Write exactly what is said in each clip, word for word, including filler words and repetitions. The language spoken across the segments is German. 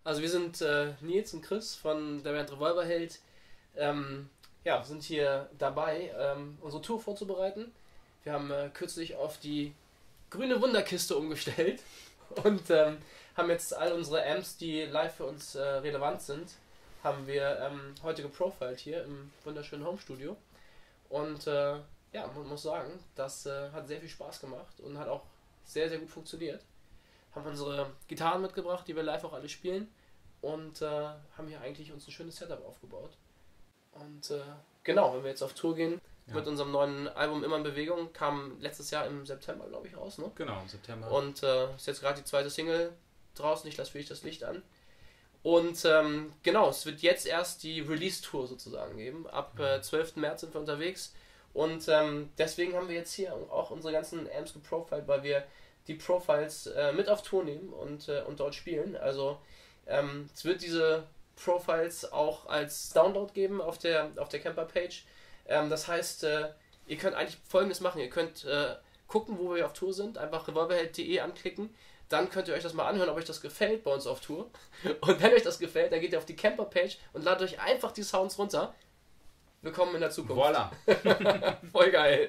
Also wir sind äh, Nils und Chris von der Band Revolverheld. Ähm, ja, wir sind hier dabei, ähm, unsere Tour vorzubereiten. Wir haben äh, kürzlich auf die grüne Wunderkiste umgestellt und ähm, haben jetzt all unsere Amps, die live für uns äh, relevant sind, haben wir ähm, heute geprofiled hier im wunderschönen Homestudio. Und äh, ja, man muss sagen, das äh, hat sehr viel Spaß gemacht und hat auch sehr, sehr gut funktioniert. Haben unsere Gitarren mitgebracht, die wir live auch alle spielen, und äh, haben hier eigentlich uns ein schönes Setup aufgebaut. Und äh, genau, wenn wir jetzt auf Tour gehen, ja. mit unserem neuen Album Immer in Bewegung, kam letztes Jahr im September, glaube ich, raus, ne? Genau, im September. Und äh, ist jetzt gerade die zweite Single draußen, ich lasse für dich das Licht an. Und ähm, genau, es wird jetzt erst die Release-Tour sozusagen geben. Ab äh, zwölften März sind wir unterwegs. Und ähm, deswegen haben wir jetzt hier auch unsere ganzen Amps geprofiled, weil wir die Profiles äh, mit auf Tour nehmen und, äh, und dort spielen. Also ähm, es wird diese Profiles auch als Download geben auf der, auf der Camper-Page. Ähm, das heißt, äh, ihr könnt eigentlich Folgendes machen. Ihr könnt äh, gucken, wo wir auf Tour sind, einfach revolverheld punkt de anklicken. Dann könnt ihr euch das mal anhören, ob euch das gefällt bei uns auf Tour. Und wenn euch das gefällt, dann geht ihr auf die Camper-Page und ladet euch einfach die Sounds runter. Willkommen in der Zukunft. Voila! Voll geil!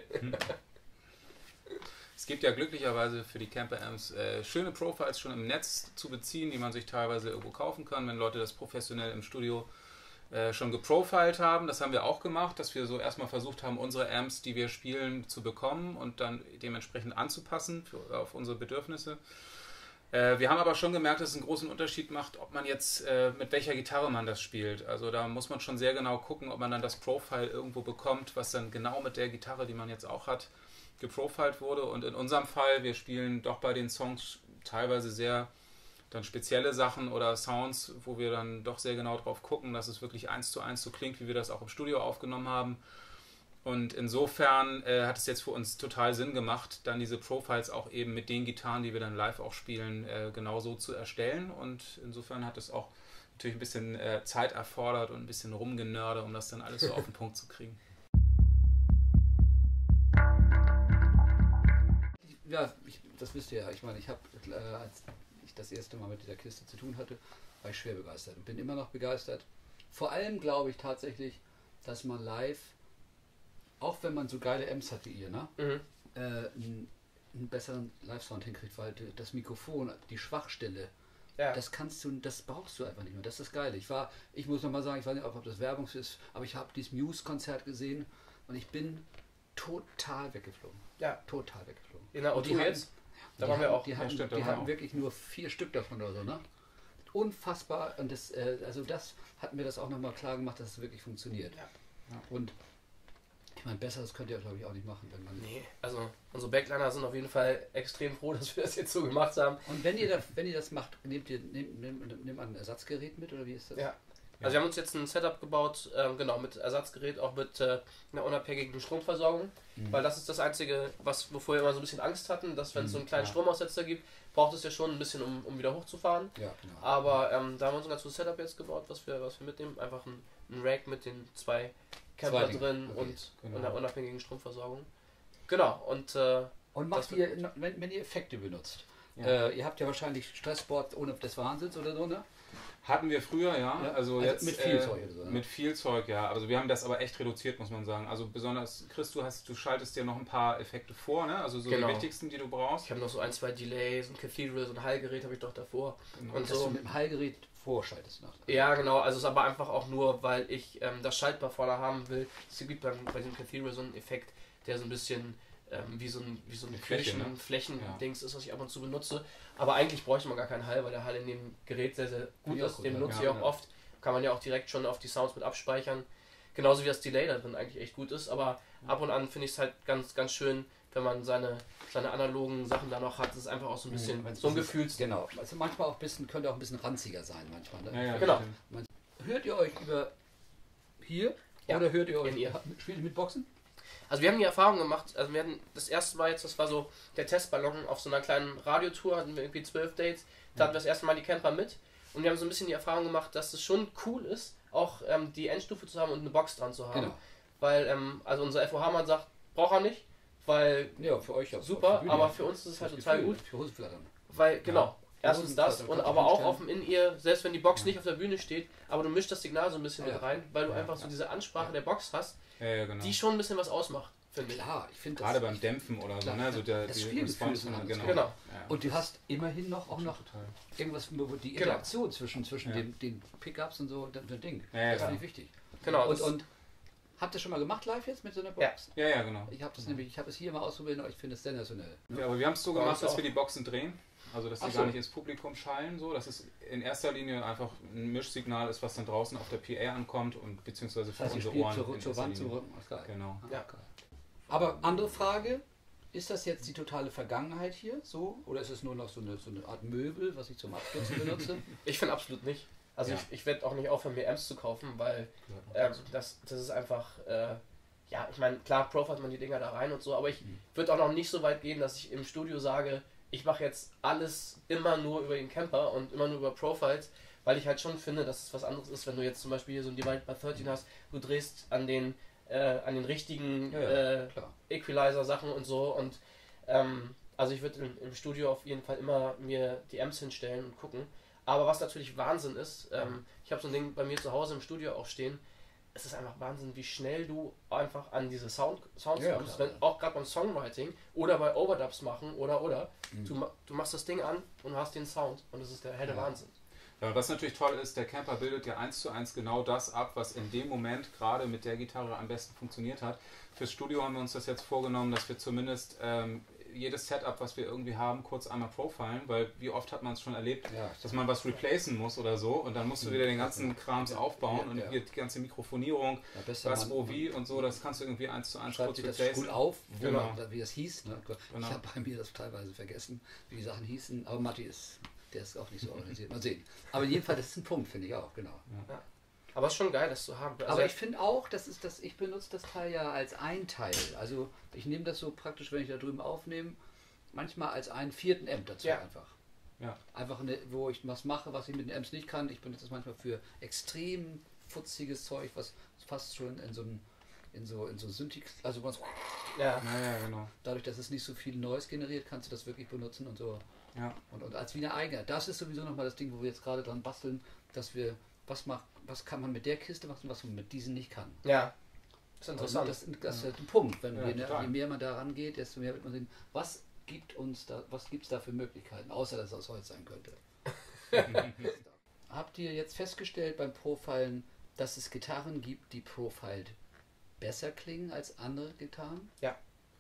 Es gibt ja glücklicherweise für die Camper-Amps äh, schöne Profiles schon im Netz zu beziehen, die man sich teilweise irgendwo kaufen kann, wenn Leute das professionell im Studio äh, schon geprofiled haben. Das haben wir auch gemacht, dass wir so erstmal versucht haben, unsere Amps, die wir spielen, zu bekommen und dann dementsprechend anzupassen für, auf unsere Bedürfnisse. Äh, wir haben aber schon gemerkt, dass es einen großen Unterschied macht, ob man jetzt äh, mit welcher Gitarre man das spielt. Also da muss man schon sehr genau gucken, ob man dann das Profile irgendwo bekommt, was dann genau mit der Gitarre, die man jetzt auch hat, geprofiled wurde. Und in unserem Fall, wir spielen doch bei den Songs teilweise sehr dann spezielle Sachen oder Sounds, wo wir dann doch sehr genau drauf gucken, dass es wirklich eins zu eins so klingt, wie wir das auch im Studio aufgenommen haben. Und insofern äh, hat es jetzt für uns total Sinn gemacht, dann diese Profiles auch eben mit den Gitarren, die wir dann live auch spielen, äh, genauso zu erstellen. Und insofern hat es auch natürlich ein bisschen äh, Zeit erfordert und ein bisschen rumgenörde, um das dann alles so auf den Punkt zu kriegen. Ja, ich, das wisst ihr ja. Ich meine, ich habe, äh, als ich das erste Mal mit dieser Kiste zu tun hatte, war ich schwer begeistert und bin immer noch begeistert. Vor allem glaube ich tatsächlich, dass man live, auch wenn man so geile Amps hat wie ihr, ne, mhm. äh, einen, einen besseren Live-Sound hinkriegt, weil das Mikrofon, die Schwachstelle, ja. das kannst du, das brauchst du einfach nicht mehr. Das ist das Geile. Ich war, ich muss nochmal sagen, ich weiß nicht, ob das Werbung ist, aber ich habe dieses Muse-Konzert gesehen und ich bin total weggeflogen. Ja. Total weggeflogen. In der Auto jetzt? Da waren wir auch. Die hatten, die hatten wirklich nur vier Stück davon oder so, ne? Unfassbar. Und das, äh, also das hat mir das auch nochmal klar gemacht, dass es wirklich funktioniert. Ja. Ja. Und ich meine, besseres könnt ihr, glaube ich, auch nicht machen. Wenn man nee, also unsere Backliner sind auf jeden Fall extrem froh, dass wir das jetzt so gemacht haben. Und wenn ihr, da, wenn ihr das macht, nehmt ihr nehmt, nehmt, nehmt ein Ersatzgerät mit, oder wie ist das? Ja. Also wir haben uns jetzt ein Setup gebaut, ähm, genau, mit Ersatzgerät, auch mit äh, einer unabhängigen Stromversorgung, mhm. weil das ist das Einzige, was, wovor wir immer so ein bisschen Angst hatten, dass wenn es mhm, so einen kleinen ja. Stromaussetzer gibt, braucht es ja schon ein bisschen, um, um wieder hochzufahren. Ja, genau. Aber ähm, da haben wir uns ein ganzes Setup jetzt gebaut, was wir, was wir mitnehmen, einfach ein, ein Rack mit den zwei Camper drin okay, und, genau. und einer unabhängigen Stromversorgung. Genau, und... Äh, und macht ihr, wenn, wenn ihr Effekte benutzt, ja. äh, ihr habt ja wahrscheinlich Stresssport ohne des Wahnsinns oder so, ne? Hatten wir früher, ja. ja. Also, also jetzt, mit viel äh, Zeug. Oder so, ne? Mit viel Zeug, ja. Also wir haben das aber echt reduziert, muss man sagen. Also besonders, Chris, du, hast, du schaltest dir noch ein paar Effekte vor, ne? Also so genau. die wichtigsten, die du brauchst. Ich habe noch so ein, zwei Delays, ein Cathedral, so ein Hallgerät habe ich doch davor. Genau. Und so. Du mit dem Hallgerät vorschaltest noch. Ja, genau. Also es ist aber einfach auch nur, weil ich ähm, das Schaltbar vorne haben will. Es gibt beim, bei diesem Cathedral so einen Effekt, der so ein bisschen ähm, wie so ein, wie so ein Flächen, ne? Flächen-Dings ja. ist, was ich ab und zu benutze. Aber eigentlich bräuchte man gar keinen Hall, weil der Hall in dem Gerät sehr, sehr gut ist. Den benutze ich auch oft. Kann man ja auch direkt schon auf die Sounds mit abspeichern. Genauso wie das Delay da drin eigentlich echt gut ist. Aber ab und an finde ich es halt ganz, ganz schön, wenn man seine, seine analogen Sachen da noch hat. Das ist einfach auch so ein bisschen ja, so ein Gefühl. Genau. Also manchmal auch ein bisschen, könnte auch ein bisschen ranziger sein manchmal. Ne? Ja, ja, genau. Man, hört ihr euch über hier ja. oder hört ihr euch in ihr? Spielt ihr mit Boxen? Also wir haben die Erfahrung gemacht, also wir hatten das erste Mal jetzt, das war so der Testballon auf so einer kleinen Radiotour, hatten wir irgendwie zwölf Dates, da hatten wir das erste Mal die Camper mit und wir haben so ein bisschen die Erfahrung gemacht, dass es schon cool ist, auch ähm, die Endstufe zu haben und eine Box dran zu haben. Genau. Weil, ähm, also unser F O H-Mann sagt, braucht er nicht, weil ja, für euch ja, super, für aber für uns ist es halt total gut. Für uns flattern. Weil, genau, Erstens das und aber auch auf dem In-Ear, selbst wenn die Box ja. nicht auf der Bühne steht, aber du mischst das Signal so ein bisschen ja. mit rein, weil du ja, einfach ja. so diese Ansprache ja. der Box hast, ja, ja, genau. die schon ein bisschen was ausmacht, finde ich. Klar, ich finde gerade beim Dämpfen oder so, ne? So der, das die Spielgefühl ist genau. genau. genau. Ja. Und du hast immerhin noch auch noch total. irgendwas, die Interaktion genau. zwischen, zwischen ja. den, den Pickups und so, das Ding. Ja, ja, das genau. finde ich wichtig. Genau. Und, und habt ihr schon mal gemacht live jetzt mit so einer Box? Ja, ja, ja genau. Ich habe das nämlich, ich habe es hier mal ausprobiert und ich finde es sensationell. Ne? Ja, aber wir haben es so gemacht, dass wir die Boxen drehen. Also dass die so. gar nicht ins Publikum schallen, so. Das ist in erster Linie einfach ein Mischsignal ist, was dann draußen auf der P A ankommt und beziehungsweise für also unsere Ohren. Zur, zur Wand, zur Genau. Ja. Aber andere Frage, ist das jetzt die totale Vergangenheit hier so? Oder ist es nur noch so eine, so eine Art Möbel, was ich zum Abkürzen benutze? Ich finde absolut nicht. Also ja. ich, ich werde auch nicht aufhören, mir Amps zu kaufen, weil äh, das, das ist einfach, äh, ja, ich meine, klar, profilt man die Dinger da rein und so, aber ich mhm. würde auch noch nicht so weit gehen, dass ich im Studio sage, ich mache jetzt alles immer nur über den Camper und immer nur über Profiles, weil ich halt schon finde, dass es was anderes ist, wenn du jetzt zum Beispiel hier so ein Divide by dreizehn hast, du drehst an den äh, an den richtigen ja, ja, äh, Equalizer-Sachen und so und ähm, also ich würde im, im Studio auf jeden Fall immer mir die Amps hinstellen und gucken, aber was natürlich Wahnsinn ist, ähm, ich habe so ein Ding bei mir zu Hause im Studio auch stehen, es ist einfach Wahnsinn, wie schnell du einfach an diese Sound, Sounds ja, kommst, wenn, auch gerade beim Songwriting oder bei Overdubs machen oder oder mhm. du, du machst das Ding an und du hast den Sound und das ist der helle ja. Wahnsinn. Ja, was natürlich toll ist, der Camper bildet ja eins zu eins genau das ab, was in dem Moment gerade mit der Gitarre am besten funktioniert hat. Fürs Studio haben wir uns das jetzt vorgenommen, dass wir zumindest ähm, jedes Setup, was wir irgendwie haben, kurz einmal profilen, weil wie oft hat man es schon erlebt, ja, dass man was replacen muss oder so und dann musst du wieder den ganzen Krams aufbauen ja, und ja. die ganze Mikrofonierung, ja, was, wo, wie und so, das kannst du irgendwie eins zu eins kurz replacen. Das gut auf, wo genau. man, wie das hieß. Ne? Genau. Ich habe bei mir das teilweise vergessen, wie die Sachen hießen, aber Matti ist, der ist auch nicht so organisiert. Mal sehen. Aber jedenfalls, das ist ein Punkt, finde ich auch, genau. Ja. Aber es ist schon geil, das zu haben. Also aber ich finde auch, das ist das, ich benutze das Teil ja als ein Teil. Also ich nehme das so praktisch, wenn ich da drüben aufnehme, manchmal als einen vierten Amp dazu ja. einfach. Ja. Einfach, eine, wo ich was mache, was ich mit den Amps nicht kann. Ich benutze das manchmal für extrem futziges Zeug, was fast schon in so einem in so in so Synthik, also was ja. Ja, ja, genau. Dadurch, dass es nicht so viel Noise generiert, kannst du das wirklich benutzen und so. Ja. Und, und als wie eine eigene. Das ist sowieso nochmal das Ding, wo wir jetzt gerade dran basteln, dass wir was macht, was kann man mit der Kiste machen, was man mit diesen nicht kann. Ja. Das ist interessant. Also das, das ist ja. ein Punkt. Wenn ja, wir, ne, je mehr man da rangeht, desto mehr wird man sehen, was gibt uns da, was gibt es da für Möglichkeiten, außer dass es aus Holz sein könnte. Habt ihr jetzt festgestellt beim Profilen, dass es Gitarren gibt, die profiled besser klingen als andere Gitarren? Ja.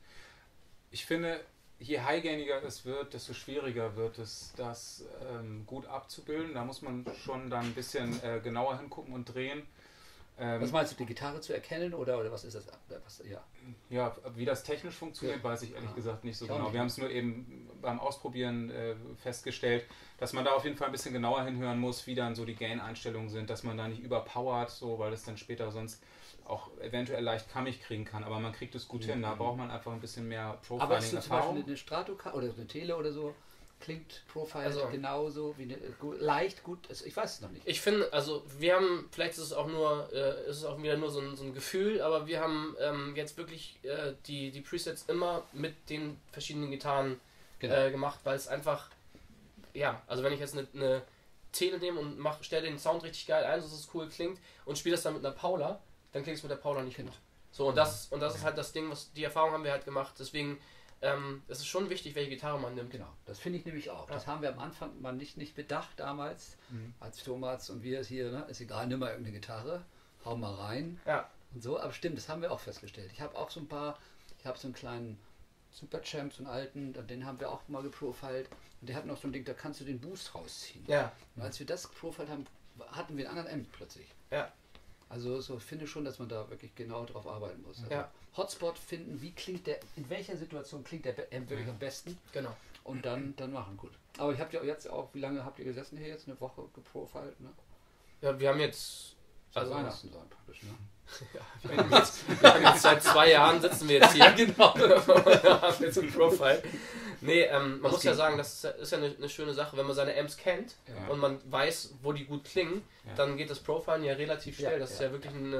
Ich finde, je highgainiger es wird, desto schwieriger wird es, das ähm, gut abzubilden. Da muss man schon dann ein bisschen äh, genauer hingucken und drehen. Ähm, was meinst du, die Gitarre zu erkennen oder, oder was ist das? Was, ja. ja, wie das technisch funktioniert, ja. weiß ich ehrlich ja. gesagt nicht so ich genau. Nicht. Wir haben es nur eben beim Ausprobieren äh, festgestellt, dass man da auf jeden Fall ein bisschen genauer hinhören muss, wie dann so die Gain-Einstellungen sind, dass man da nicht überpowert, so, weil das dann später sonst auch eventuell leicht kammig kriegen kann, aber man kriegt es gut mhm. hin. Da braucht man einfach ein bisschen mehr Profiling-Erfahrung. Aber ist so zum Beispiel eine Stratocaster oder eine Tele oder so, klingt Profile also, genauso wie eine, gut, leicht gut, ich weiß es noch nicht. Ich finde, also wir haben, vielleicht ist es auch nur, äh, ist es auch wieder nur so ein, so ein Gefühl, aber wir haben ähm, jetzt wirklich äh, die, die Presets immer mit den verschiedenen Gitarren genau. äh, gemacht, weil es einfach, ja, also wenn ich jetzt eine, eine Tele nehme und mach, stelle den Sound richtig geil ein, so dass es cool klingt und spiele das dann mit einer Paula, dann klingt es mit der Paula nicht gut. So, und das, und das ist halt das Ding, was die Erfahrung haben wir halt gemacht, deswegen Ähm, es ist schon wichtig, welche Gitarre man nimmt. Genau, das finde ich nämlich auch. Ja. Das haben wir am Anfang mal nicht, nicht bedacht damals, mhm. als Thomas und wir es hier, ne? Ist egal, nimm mal irgendeine Gitarre, hau mal rein ja. und so. Aber stimmt, das haben wir auch festgestellt. Ich habe auch so ein paar, ich habe so einen kleinen Superchamp, so einen alten, den haben wir auch mal geprofilt und der hat noch so ein Ding, da kannst du den Boost rausziehen. Ja. Und als wir das geprofilt haben, hatten wir einen anderen Amp plötzlich. Ja. Also so finde schon, dass man da wirklich genau drauf arbeiten muss. Also ja. Hotspot finden, wie klingt der, in welcher Situation klingt der Amp wirklich am besten. Genau. Und dann, dann machen, gut. Aber ich habt ja jetzt auch, wie lange habt ihr gesessen hier jetzt? Eine Woche geprofilt, ne? Ja, wir haben jetzt... Also Weihnachten sein praktisch, ne? Ja, wir, haben jetzt, wir haben jetzt seit zwei Jahren sitzen wir jetzt hier. Ja, genau. haben jetzt ein Profile. Nee, ähm, man Was muss geht? ja sagen, das ist ja eine, eine schöne Sache, wenn man seine Amps kennt ja. und man weiß, wo die gut klingen, ja. dann geht das Profilen ja relativ schnell. Ja, das ist ja, ja wirklich eine,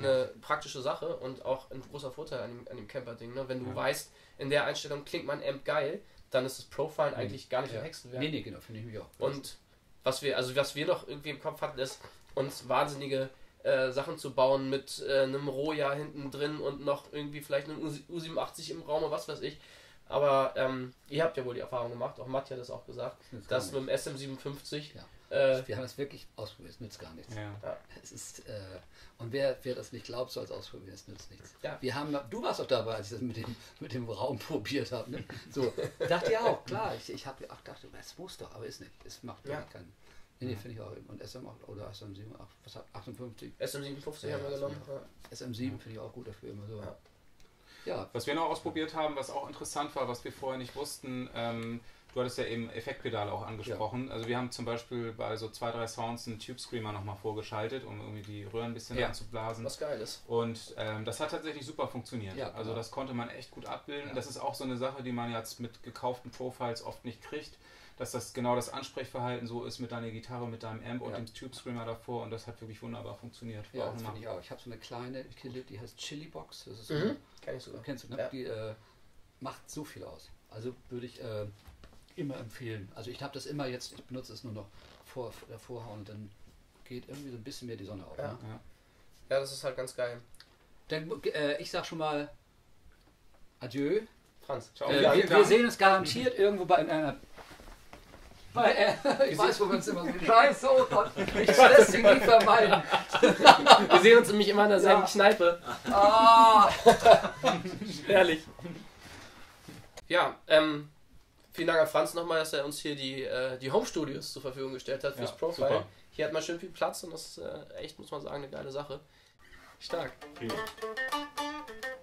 eine praktische Sache und auch ein großer Vorteil an dem, an dem Camper-Ding. Ne? Wenn du Ja. weißt, in der Einstellung klingt mein Amp geil, dann ist das Profilen eigentlich gar nicht Ja. ein Hexenwerk. Nee, nee, genau, finde ich mich auch. Und was wir, also was wir noch irgendwie im Kopf hatten, ist, uns wahnsinnige äh, Sachen zu bauen mit äh, einem Roja hinten drin und noch irgendwie vielleicht einem U siebenundachtzig im Raum oder was weiß ich. Aber ähm, ihr habt ja wohl die Erfahrung gemacht, auch Matti hat das auch gesagt, Das dass gar mit dem S M siebenundfünfzig Ja. äh, Wir haben das wirklich ausprobiert, es nützt gar nichts. Ja. Es ist, äh, und wer, wer das nicht glaubt, soll es ausprobieren, es nützt nichts. Ja. Wir haben, du warst auch dabei, als ich das mit dem, mit dem Raum probiert habe. Ne? So, dachte ja auch, klar, ich, ich habe ach, dachte, das muss doch, aber ist nicht. Es macht Ja. wirklich keinen. Nee, nee, finde ich auch. Und S M acht oder S M sieben, ach, was hat achtundfünfzig? S M siebenundfünfzig Ja, haben wir das genommen. war- Ja. S M sieben finde ich auch gut dafür immer so. Ja. Ja, Was wir noch ausprobiert haben, was auch interessant war, was wir vorher nicht wussten, ähm, du hattest ja eben Effektpedale auch angesprochen. Also wir haben zum Beispiel bei so zwei, drei Sounds einen Tube Screamer nochmal vorgeschaltet, um irgendwie die Röhren ein bisschen Ja. anzublasen. Was geil ist. Und ähm, das hat tatsächlich super funktioniert. Ja, also genau. das konnte man echt gut abbilden. Ja. Das ist auch so eine Sache, die man jetzt mit gekauften Profiles oft nicht kriegt, dass das genau das Ansprechverhalten so ist mit deiner Gitarre, mit deinem Amp und Ja. dem Tube Screamer davor, und das hat wirklich wunderbar funktioniert. War ja auch das nochmal- finde ich auch. Ich habe so eine kleine Kille, die heißt Chili Box. Das ist so Mhm. Kenn ich sogar. Kennst du, ne? Ja. Die äh, macht so viel aus. Also würde ich äh, immer empfehlen. Also ich habe das immer jetzt, ich benutze es nur noch vor, äh, vorhauen und dann geht irgendwie so ein bisschen mehr die Sonne auf. Ja. Ne? Ja. Ja, das ist halt ganz geil. Dann, äh, ich sag schon mal Adieu. Franz, Ciao. Äh, Ja, wir, wir klar. sehen uns garantiert irgendwo bei einer. Bei, äh, ich weiß, wo wir uns immer so. Scheiße, oh Gott, ich soll das Ding nicht vermeiden. wir sehen uns nämlich immer in derselben Ja. Kneipe. Ah, Herrlich. Ja, ähm, vielen Dank an Franz nochmal, dass er uns hier die, äh, die Home-Studios zur Verfügung gestellt hat fürs Ja, Profile. super. Hier hat man schön viel Platz und das ist äh, echt, muss man sagen, eine geile Sache. Stark. Prima.